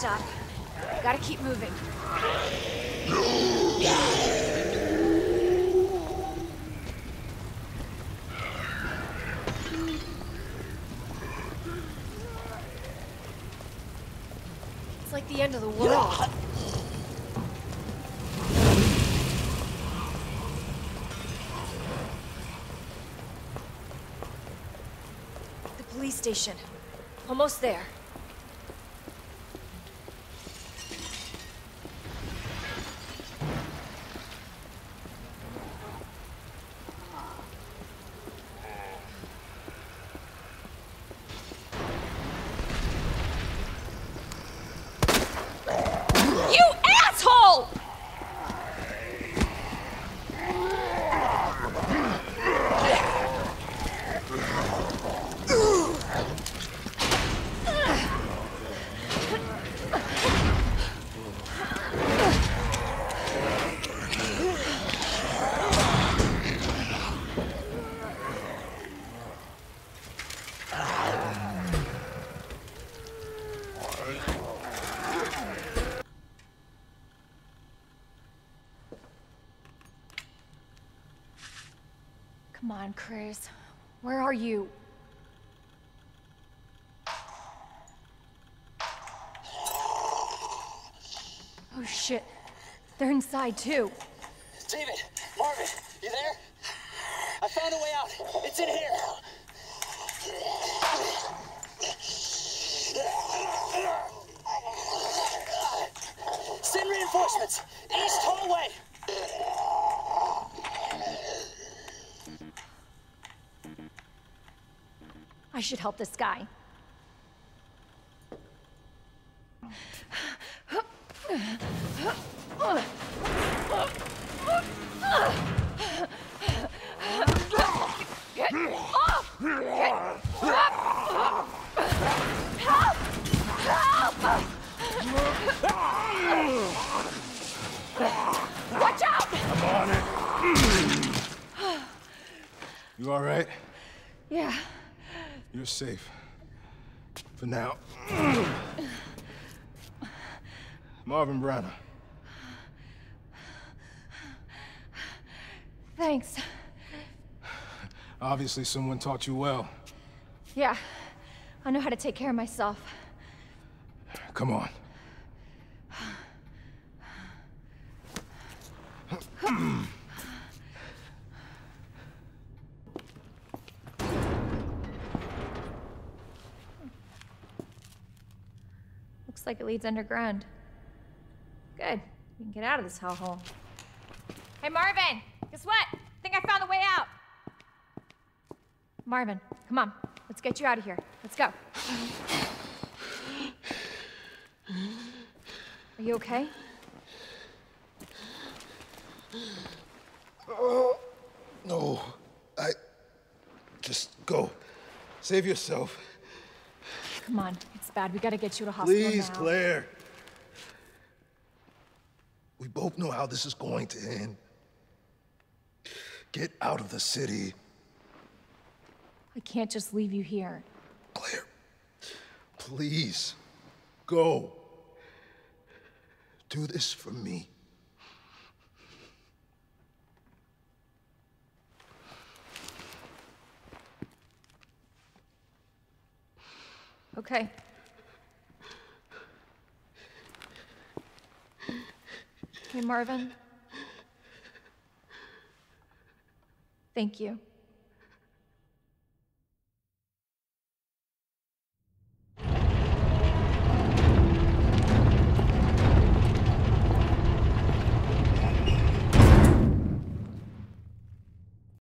stop. Gotta keep moving. It's like the end of the world. The police station. Almost there. You asshole! Come on, Chris. Where are you? Oh shit. They're inside too. David! Marvin! You there? I found a way out. It's in here. Send reinforcements! East hallway! I should help this guy. Get off! Get up! Help! Help! Watch out! I'm on it. You all right? Yeah. You're safe. For now. Marvin Branagh. Thanks. Obviously someone taught you well. Yeah. I know how to take care of myself. Come on. Looks like it leads underground. Good. We can get out of this hellhole. Hey, Marvin! Guess what? I think I found the way out! Marvin, come on. Let's get you out of here. Let's go. Are you okay? Oh, no. Just go. Save yourself. Come on. It's bad. We gotta get you to hospital Please, now. Claire. We both know how this is going to end. Get out of the city. I can't just leave you here. Claire, please, go. Do this for me. Okay. Hey, Marvin. Thank you.